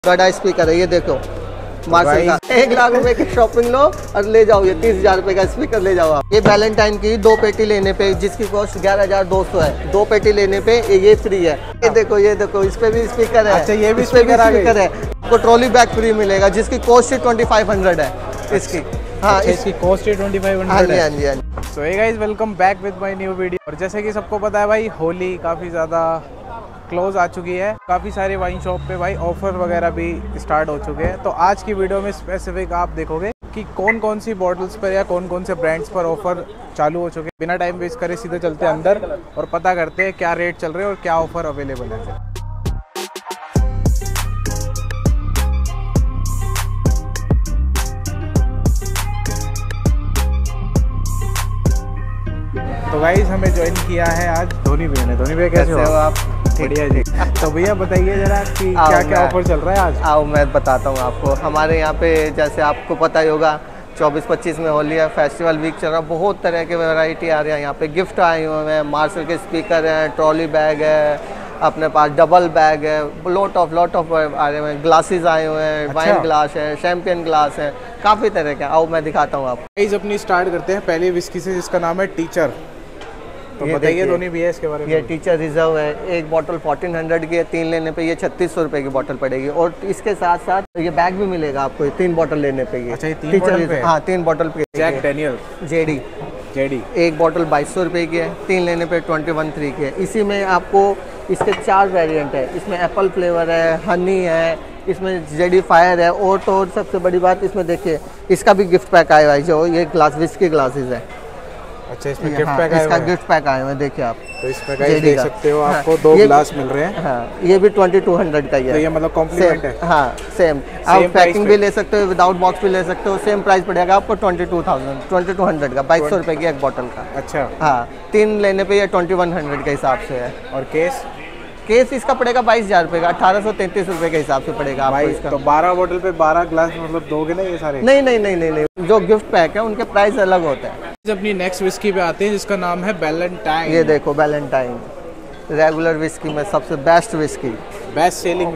बड़ा स्पीकर है, ये देखो मार्शल का 1 लाख रुपए की शॉपिंग लो और ले जाओ, ये 30,000 रुपए का स्पीकर ले जाओ आप। ये वैलेंटाइन की 2 पेटी लेने पे जिसकी कॉस्ट 11,200 है, 2 पेटी लेने पे ये फ्री है। ये देखो इस पे भी स्पीकर है। अच्छा, ये भी स्पीकर है। आपको ट्रॉली बैग फ्री मिलेगा जिसकी कॉस्ट 2500 है इसकी। हाँ, इसकी कॉस्ट 2500 है। हाँ हाँ जी। So hey guys, welcome back with my new video. और जैसे कि सबको पता है भाई, होली काफ़ी ज़्यादा क्लोज आ चुकी है। काफ़ी सारे वाइन शॉप पे भाई ऑफर वगैरह भी स्टार्ट हो चुके हैं। तो आज की वीडियो में स्पेसिफिक आप देखोगे कि कौन कौन सी बॉटल्स पर या कौन कौन से ब्रांड्स पर ऑफर चालू हो चुके हैं। बिना टाइम वेस्ट करे सीधे चलते हैं अंदर और पता करते हैं क्या रेट चल रहे हैं और क्या ऑफर अवेलेबल है। तो गाइस, हमें ज्वाइन किया है आज धोनी भैया ने। धोनी भैया कैसे हो आप? बढ़िया जी। तो भैया बताइए जरा कि क्या क्या ऑफर चल रहा है आज। आओ मैं बताता हूँ आपको। हमारे यहाँ पे जैसे आपको पता ही होगा 24-25 में होली है, फेस्टिवल वीक चल रहा है, बहुत तरह के वैरायटी आ रही है। यहाँ पे गिफ्ट आए हुए हैं, मार्शल के स्पीकर हैं, ट्रॉली बैग है, अपने पास डबल बैग है, लॉट ऑफ आ रहे हैं, ग्लासेस आए हुए हैं। अच्छा। वाइन ग्लास है, शैम्पियन ग्लास है, काफ़ी तरह के। आओ मैं दिखाता हूँ आपको। गाइस, अपनी स्टार्ट करते हैं पहले विस्की से जिसका नाम है टीचर। तो बताइए धोनी भैया इसके बारे में। ये टीचर रिजर्व है, एक बॉटल 1400 की है, 3 लेने पे ये 3600 रुपए की बॉटल पड़ेगी। और इसके साथ साथ ये बैग भी मिलेगा आपको 3 बॉटल लेने पे। ये अच्छा, ये 3 बॉटल पे? हाँ, 3 बॉटल पे। जैक डैनियल जेडी एक बॉटल 2200 रुपए की है, 3 लेने पे 21,300 की है। इसी में आपको इसके 4 वेरिएंट है। इसमें एप्पल फ्लेवर है, हनी है, इसमें जेडी फायर है। और तो और सबसे बड़ी बात इसमें देखिए, इसका भी गिफ्ट पैक आया है, जो ये ग्लास विस्की ग्लासेस है। अच्छा, इसमें गिफ्ट पैक है। इसका गिफ्ट पैक आया है, देखिए आप। तो इसमें गाइस देख सकते हो आपको 2 ग्लास मिल रहे हैं। हाँ, ये भी 2200 का ही है। तो ये मतलब कॉम्प्लीमेंट है। हाँ, सेम। आप पैकिंग भी ले सकते हो, विदाउट बॉक्स भी ले सकते हो। सेम प्राइस पड़ेगा आपको 2200 का, 2200 रुपए की एक बॉटल का। अच्छा। हाँ, 3 लेने पे ये 2100 के हिसाब से है। और केस इसका पड़ेगा 22,000 रुपए का, 1833 रुपए के हिसाब से पड़ेगा आपको इसका। तो 12 बॉटल पे 12 ग्लास मतलब दोगे ना ये सारे? नहीं, जो गिफ्ट पैक है उनके प्राइस अलग होते हैं। अपनी नेक्स्ट विस्की पे आते हैं जिसका नाम है वैलेंटाइन। ये देखो वैलेंटाइन, रेगुलर विस्की में सबसे best whisky, best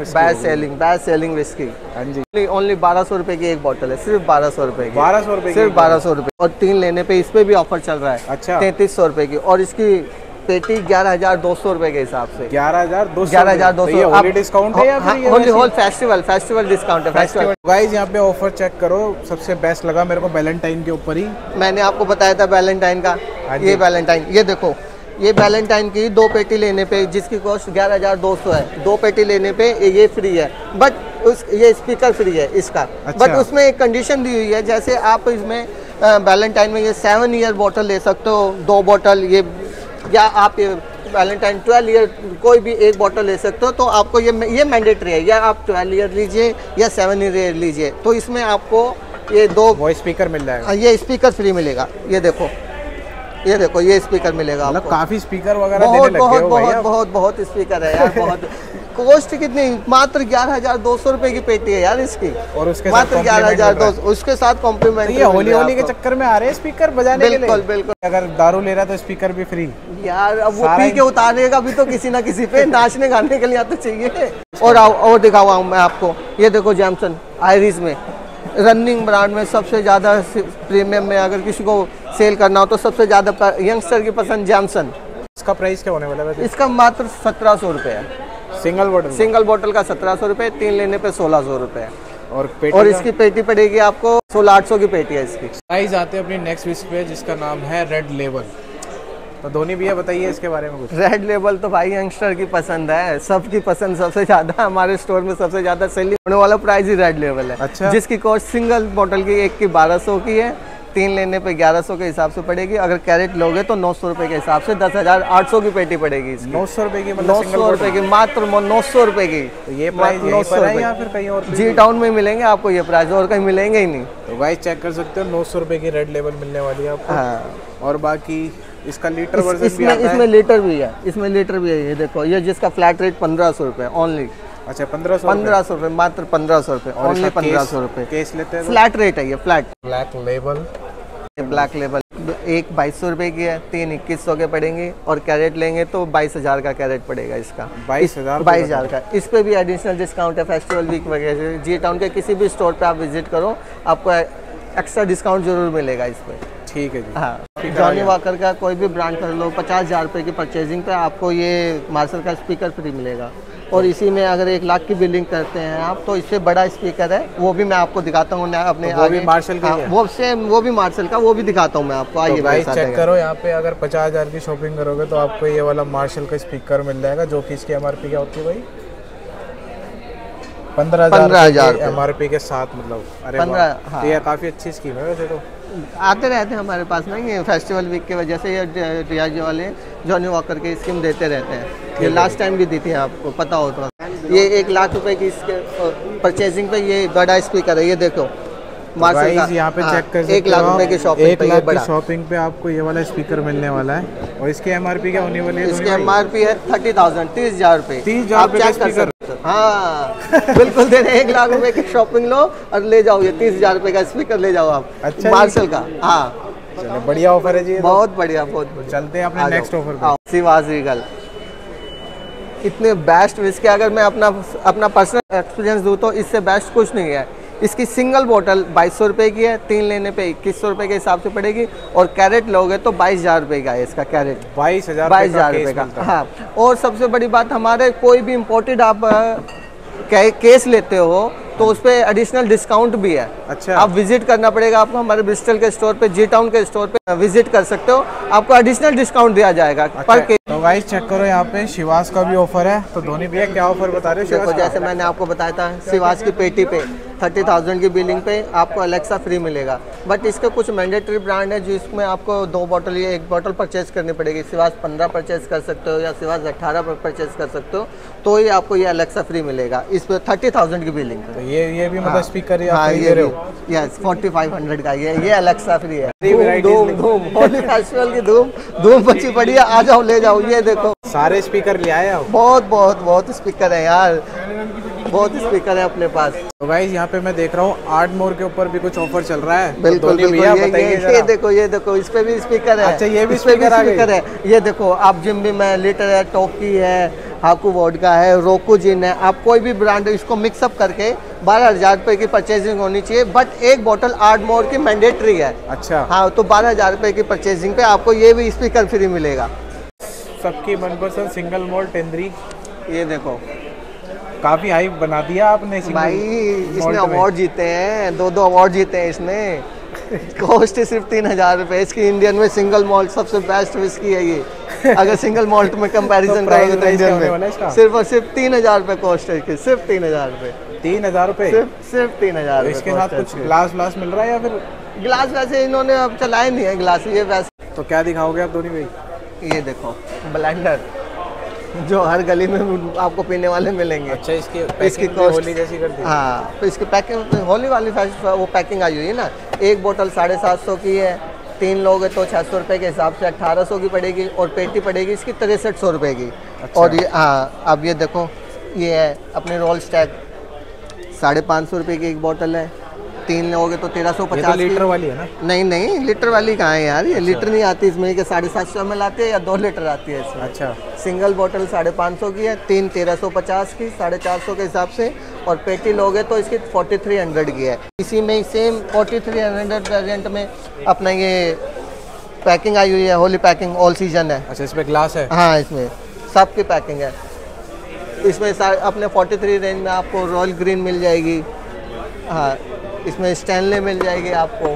selling whisky. हाँ जी। ओनली 1200 रुपए की एक बोतल है, सिर्फ 1200 रुपए की। 1200 रुपए, सिर्फ 1200 रुपए। और 3 लेने पे इस पे भी ऑफर चल रहा है। अच्छा। 3300 रुपए की। और इसकी पेटी 11,200 रुपए के हिसाब से। 11,200 होली डिस्काउंट है या फिर होल फेस्टिवल डिस्काउंट है। फेस्टिवल गाइस, यहाँ पे ऑफर चेक करो। सबसे बेस्ट लगा मेरे को वैलेंटाइन के ऊपर ही। मैंने आपको बताया था वैलेंटाइन का। ये वैलेंटाइन, ये देखो, ये वैलेंटाइन की 2 पेटी लेने पे जिसकी कॉस्ट 11,200 है, 2 पेटी लेने पे ये फ्री है। बट ये स्पीकर फ्री है इसका। अच्छा। बट उसमें एक कंडीशन दी हुई है, जैसे आप इसमें वैलेंटाइन में ये 7 ईयर बॉटल ले सकते हो, 2 बॉटल ये, या आप वैलेंटाइन 12 ईयर कोई भी एक बॉटल ले सकते हो। तो आपको ये मैंडेटरी है, या आप 12 ईयर लीजिए या 7 ईयर लीजिए। तो इसमें आपको ये 2 वॉइस स्पीकर मिल जाएगा। ये स्पीकर फ्री मिलेगा। ये देखो ये स्पीकर मिलेगा आपको। काफी स्पीकर वगैरह देने लग गए हो भैया। बहुत स्पीकर है यार। बहुत कॉस्ट कितनी, मात्र 11,200 रुपए की पेटी है यार इसकी। और उसके मात्र 11,200, उसके साथ कॉम्प्लीमेंट। ये होली के चक्कर में आ रहे हैं स्पीकर बजाने के लिए। बिल्कुल। अगर दारू ले रहा है तो स्पीकर भी फ्री यार। अब वो पी के उतारेगा भी तो किसी ना किसी पे, नाचने गाने के लिए तो चाहिए। और दिखाऊँ मैं आपको, ये देखो जैमसन आयरिश में, रनिंग ब्रांड में सबसे ज़्यादा प्रीमियम में अगर किसी को सेल करना हो तो सबसे ज़्यादा यंगस्टर की पसंद जैमसन। इसका प्राइस क्या होने वाला है? इसका मात्र 1700 रुपए है। सिंगल बोतल का 1700 रुपए, 3 लेने पे 1600 रुपए। और इसकी पेटी पड़ेगी आपको 16,800 की पेटी है इसकी। प्राइस आते हैं अपनी नेक्स्ट विस्की पे जिसका नाम है रेड लेबल। तो धोनी भैया बताइए इसके बारे में कुछ। रेड लेबल तो भाई यंगस्टर की पसंद है, सबकी पसंद। सबसे ज्यादा हमारे स्टोर में सबसे ज्यादा सेलिंग होने वाला प्राइस ही रेड लेबल है। अच्छा। जिसकी कॉस्ट सिंगल बोतल की एक की 1200 की है, 3 लेने पे 1100 के हिसाब से पड़ेगी। अगर कैरेट लोगे तो 900 रुपए के हिसाब से 10,800 की पेटी पड़ेगी इसकी। 900 रुपए की, मतलब 900 रुपए की, मात्र 900 रुपए की। तो ये प्राइस 900 है या फिर कहीं और? जी टाउन में मिलेंगे आपको ये प्राइस, और कहीं मिलेंगे ही नहीं। तो गाइस चेक कर सकते हो, 900 रुपए की रेड लेबल मिलने वाली है आपको। हाँ। और बाकी इसका लीटर वर्जन भी आता है। इसमें लीटर भी है, ये देखो, ये जिसका फ्लैट रेट 1500 रुपए ओनली। अच्छा, 1500 रुपए, मात्र 1500 रुपए, ओनली 1500 रुपए। केस लेते हैं, फ्लैट रेट है ये, फ्लैट। ब्लैक लेबल एक 2200 रुपये की है, 3 2100 के पड़ेंगे, और कैरेट लेंगे तो 22,000 का कैरेट पड़ेगा इसका। 22,000 का। इस पे भी एडिशनल डिस्काउंट है फेस्टिवल वीक वगैरह। जी टाउन के किसी भी स्टोर पे आप विजिट करो, आपको एक्स्ट्रा डिस्काउंट जरूर मिलेगा इस पर। ठीक है जी। हाँ, जॉनी वॉकर का कोई भी ब्रांड कर लो, 50,000 रुपये की परचेजिंग पे आपको ये मार्शल का स्पीकर फ्री मिलेगा। और इसी में अगर 1 लाख की बिलिंग करते हैं आप, तो इससे बड़ा स्पीकर है, वो भी मैं आपको दिखाता हूँ अपने तो आगे। मार्शल का वो सेम, वो भी मार्शल का, वो भी दिखाता हूँ मैं आपको। आइए भाई चेक करो, यहाँ पे अगर 50,000 की शॉपिंग करोगे तो आपको ये वाला मार्शल का स्पीकर मिल जाएगा, जो कि इसकी MRP क्या होती है भाई? 15,000 MRP के साथ, मतलब अरे 15। हाँ। तो ये काफ़ी अच्छी स्कीम है वैसे तो। आते रहते हैं हमारे पास ना, ये फेस्टिवल वीक की वजह से ये रियाज वाले जॉनी वॉकर की स्कीम देते रहते हैं। ये लास्ट टाइम भी दी थी, आपको पता हो तो। ये 1 लाख रुपए की इसके परचेजिंग पे ये बड़ा स्पीकर है, ये देखो मार्शल का। यहाँ पे चेक कर सकते हो, 1 लाख रुपए की शॉपिंग, 1 लाख की शॉपिंग पे आपको ये वाला स्पीकर मिलने वाला है। और इसकी MRP क्या होने वाली है? इसकी MRP है 30,000, 30,000 रुपये। 30,000 रुपये का स्पीकर? हाँ बिल्कुल दे रहे। 1 लाख रुपए की शॉपिंग लो और ले जाओ ये 30,000 रुपए का स्पीकर ले जाओ आप। अच्छा, मार्शल का। हाँ चलो, बढ़िया ऑफर है जी। बहुत बढ़िया, बहुत बढ़िया। चलते हैं अपने नेक्स्ट ऑफर पे। सिवाज रीगल, इतने बेस्ट विस्की, अगर मैं अपना पर्सनल एक्सपीरियंस दूँ तो इससे बेस्ट कुछ नहीं है। इसकी सिंगल बोतल 2200 रुपये की है, 3 लेने पे 2100 रुपये के हिसाब से पड़ेगी, और कैरेट लोगे तो 22,000 रुपये का है इसका कैरेट। 22,000 रुपये का। हाँ, और सबसे बड़ी बात, हमारे कोई भी इम्पोर्टेड आप केस लेते हो तो उस पर एडिशनल डिस्काउंट भी है। अच्छा, आप विजिट करना पड़ेगा आपको, हमारे ब्रिस्टल के स्टोर पे, जी टाउन के स्टोर पे विजिट कर सकते हो, आपको एडिशनल डिस्काउंट दिया जाएगा। अच्छा, पर केस। तो गाइस चेक करो, यहाँ पे शिवास का भी ऑफर है। तो धोनी भैया क्या ऑफर बता रहे हो? देखो, जैसे मैंने आपको बताया था, शिवास की पेटी पे 30,000 की बिलिंग पे आपको अलेक्सा फ्री मिलेगा। बट इसके कुछ मैंडेटरी ब्रांड है जिसमें आपको 2 बॉटल या 1 बॉटल परचेज करनी पड़ेगी। शिवास 15 परचेज कर सकते हो या शिवास 18 परचेज कर सकते हो, तो ही आपको ये अलेक्सा फ्री मिलेगा इस पर 30,000 की बिलिंग। तो ये भी मतलब स्पीकर ये 4500 का ये अलेक्सा फ्री है। धूम होली फेस्टिवल की धूम मची पड़ी है, आ जाओ ले जाओ। ये देखो सारे स्पीकर ले आए आप। बहुत स्पीकर है यार, बहुत स्पीकर है अपने पास। तो गाइस यहाँ पे मैं देख रहा हूँ आर्टमोर के ऊपर भी कुछ ऑफर चल रहा है। बिल्कुल, ये देखो इस पे भी स्पीकर है। अच्छा, ये भी स्पीकर है। ये देखो, आप जिम भी में लीटर है, टोकी है, हाकू वोडका है, रोकू जिन है, आप कोई भी ब्रांड इसको मिक्सअप करके 12,000 रुपये की परचेजिंग होनी चाहिए। बट 1 बॉटल आर्टमोर की मैंडेटरी है। अच्छा, हाँ, तो 12,000 रुपये की परचेजिंग पे आपको ये भी स्पीकर फ्री मिलेगा। सबकी मनपसंद सिंगल मोल्ट टेंदरी, ये देखो काफी हाई बना दिया आपने भाई। इसने अवार्ड जीते हैं, 2 अवार्ड जीते हैं इसने। कॉस्ट सिर्फ 3,000 रुपये। इसकी इंडियन में सिंगल मॉल्ट सबसे बेस्ट विस्की है ये। अगर सिंगल मॉल्ट में कंपैरिजन करोगे तो इंडियन में सिर्फ और सिर्फ 3,000 रुपये कॉस्ट है इसकी। सिर्फ 3,000 रुपये। 3,000 रुपये? सिर्फ 3,000। इसके साथ कुछ ग्लास मिल रहा है या फिर? ग्लास वैसे इन्होंने अब चलाए नहीं है ग्लास, ये वैसे। तो क्या दिखाओगे आप धोनी भाई? ये देखो ब्लेंडर, जो हर गली में आपको पीने वाले मिलेंगे। अच्छा, इसकी होली जैसी कर दी। हाँ, तो इसकी पैकिंग होली वाली वो पैकिंग आई हुई है ना। 1 बोतल 750 की है, 3 लोग हैं तो 600 रुपये के हिसाब से 1800 की पड़ेगी, और पेटी पड़ेगी इसकी 6300 रुपये की। अच्छा। और ये हाँ, अब ये देखो, ये है अपने रोल स्टैक, 550 रुपये की 1 बोतल है, 3 लोग हैं तो 1350। तो लीटर वाली है ना? नहीं, लीटर वाली कहाँ है यार, ये अच्छा। लीटर नहीं आती इसमें, कि 750 ml आती है या 2 लीटर आती है इसमें। अच्छा, सिंगल बोतल 550 की है, 3 1350 की, 450 के हिसाब से, और पेटी लोगे तो इसकी 4300 की है। इसी में सेम 4300 वेरिएंट में अपना ये पैकिंग आई हुई है, होली पैकिंग ऑल सीजन है। अच्छा, इसमें ग्लास है? हाँ, इसमें सबकी पैकिंग है। इसमें अपने 43 रेंज में आपको रॉयल ग्रीन मिल जाएगी। हाँ, इसमें स्टैनले मिल जाएगी आपको।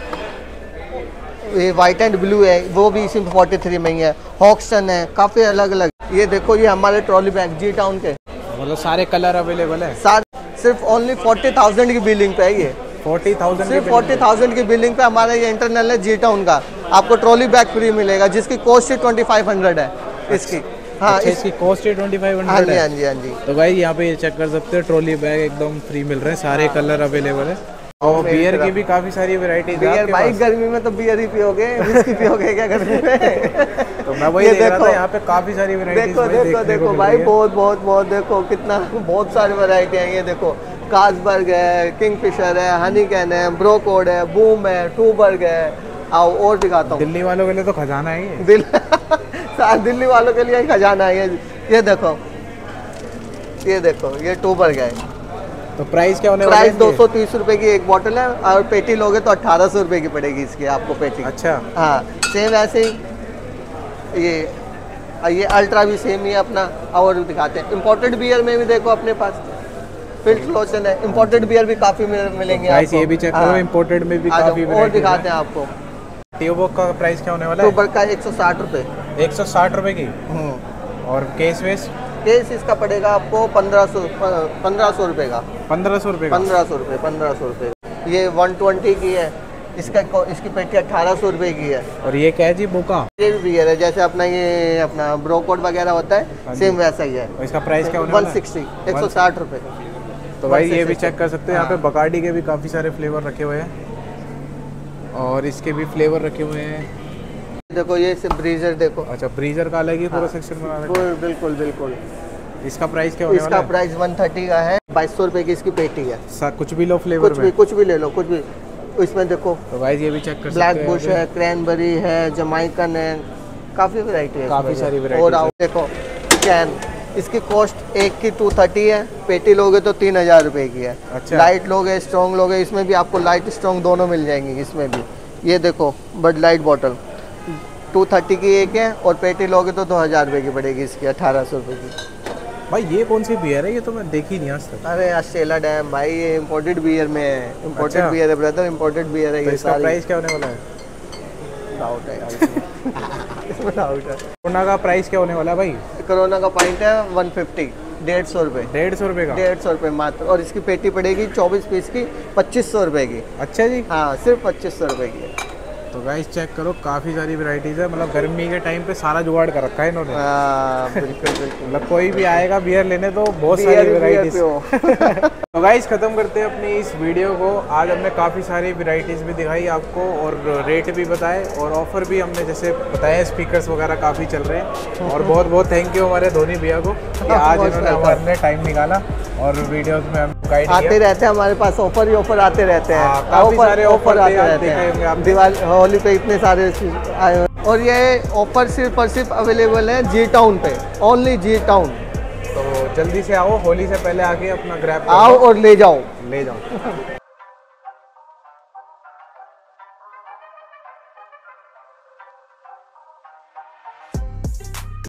ये वाइट एंड ब्लू है, वो भी इसी 43 में ही है। हॉक्सन है, काफ़ी अलग अलग। ये देखो, ये हमारे ट्रॉली बैग जी टाउन के, मतलब सारे कलर अवेलेबल है। सिर्फ ओनली 40,000 की बिलिंग पे है ये। 40,000? सिर्फ 40,000 की बिलिंग पे हमारा ये इंटरनल है जी टाउन का। आपको ट्रॉली बैग फ्री मिलेगा, जिसकी कॉस्ट ही 2500 है इसकी। हाँ, इसकी कॉस्ट ही 2500 है। हाँ जी। तो भाई यहाँ पे ये चेक कर सकते हो, ट्रॉली बैग एकदम फ्री मिल रहे हैं, सारे कलर अवेलेबल है। और बियर की भी काफी सारी वैरायटी है। बियर भाई, गर्मी में तो बियर ही पियोगे, विस्की पियोगे क्या गर्मी में? तो मैं वही देख रहा था, यहाँ पे काफी सारी वैरायटी। देखो भाई, बहुत देखो कितना, बहुत सारी वैरायटी है। ये देखो, कासबर्ग है, किंगफिशर है, हनीकैन है, ब्रोकोड है, बूम है, टूबर्ग है, आओ और दिखाता हूँ। दिल्ली वालों के लिए तो खजाना है ये। दिल्ली वालों के लिए ही खजाना है ये देखो, ये देखो, ये 2 बर्ग है। तो प्राइस क्या होने वाला है? प्राइस 230 रुपए की एक बॉटल है, और पेटी लोगे तो 1800 रुपए की पड़ेगी इसकी आपको पेटी। अच्छा। हाँ सेम ऐसे ही ये अल्ट्रा भी सेम ही है अपना। और दिखाते हैं इम्पोर्टेड बियर में भी देखो अपने पास फिल्टर लोशन है। इम्पोर्टेड बियर भी काफ़ी मिलेंगे आपको। ये भी चेक करो, इम्पोर्टेड में भी काफ़ी और दिखाते हैं आपको। ट्यूबोक का प्राइस क्या होने वाला है? ट्यूबर का 160 रुपये। 160 रुपये की। और केस वेस्ट? केस इसका पड़ेगा आपको 1500 रुपये का। 1500 रुपये का? 1500 रुपये। ये 120 की है, इसकी पेटी 1800 रुपये की है। और ये क्या है जी? बोका? ये भी बियर है, जैसे अपना ये अपना ब्रोकोड वगैरह होता है, सेम वैसा ही है। और इसका प्राइस क्या होने वाला है? 160, 160 रुपये। तो भाई ये भी चेक कर सकते हैं, यहाँ पे बकार्डी के भी काफ़ी सारे फ्लेवर रखे हुए हैं, और इसके भी फ्लेवर रखे हुए हैं। देखो ये सिर्फ ब्रीजर देखो। अच्छा, ब्रीजर का अलग ही पूरा सेक्शन बना रखा है। बिल्कुल बिल्कुल। इसका प्राइस क्या होने वाला है? इसका प्राइस 130 का है, 2200 रुपये की इसकी पेटी है। कुछ भी लो फ्लेवर में? कुछ भी ले लो, कुछ भी। इसमें देखो तो भाई ये भी चेक कर सकते ब्लैक हैं। बुश है, क्रैनबेरी है, जमाइकन है, काफ़ी वैरायटी है, काफ़ी सारी वैरायटी। और आओ देखो कैन, इसकी कॉस्ट एक की 230 है, पेटी लोगे तो 3000 रुपये की है। अच्छा। लाइट लोगे स्ट्रॉन्ग लोगे, इसमें भी आपको लाइट स्ट्रॉन्ग दोनों मिल जाएंगी इसमें भी। ये देखो बड लाइट बॉटल 230 की एक है, और पेटी लोगे तो 2000 रुपये की पड़ेगी इसकी, 1800 रुपये की। भाई ये कौन सी बियर है? ये तो मैं देखी नहीं आज तक। अरे ऑस्ट्रेलिया डैम भाई, ये इम्पोर्टेड बियर में है। इम्पोर्टेड बियर है ब्रदर, इम्पोर्टेड बियर है। तो ये इसका प्राइस क्या होने वाला है? डाउट है यार इसमें डाउट है। कोरोना का प्राइस क्या होने वाला है भाई? कोरोना का पॉइंट है 150, 150 रुपये। 150 रुपये का? 150 रुपये मात्र। और इसकी पेटी पड़ेगी 24 पीस की 2500 रुपये की। अच्छा जी। हाँ सिर्फ 2500 रुपये की है। तो गाइस चेक करो, काफ़ी सारी वैरायटीज़ है, मतलब गर्मी के टाइम पे सारा जुगाड़ कर रखा है इन्होंने। बिल्कुल बिल्कुल। मतलब कोई भी आएगा बियर लेने तो बहुत सारी वैरायटीज़। तो गाइस ख़त्म करते हैं अपनी इस वीडियो को। आज हमने काफ़ी सारी वैरायटीज़ भी दिखाई आपको, और रेट भी बताए, और ऑफ़र भी हमने जैसे बताया, स्पीकर्स वगैरह काफ़ी चल रहे हैं। और बहुत बहुत थैंक यू हमारे धोनी भैया को कि आज इन्होंने हमारे लिए टाइम निकाला और वीडियोस में हम गाइड आते रहते हैं, हमारे पास ऑफर ही ऑफर आते रहते हैं। काफ़ी सारे ऑफर आते रहते हैं। दिवाली होली पे इतने सारे आए हैं। और ये ऑफर सिर्फ और सिर्फ अवेलेबल है जी टाउन पे, ओनली जी टाउन। तो जल्दी से आओ, होली से पहले आके अपना ग्रैब आओ और ले जाओ।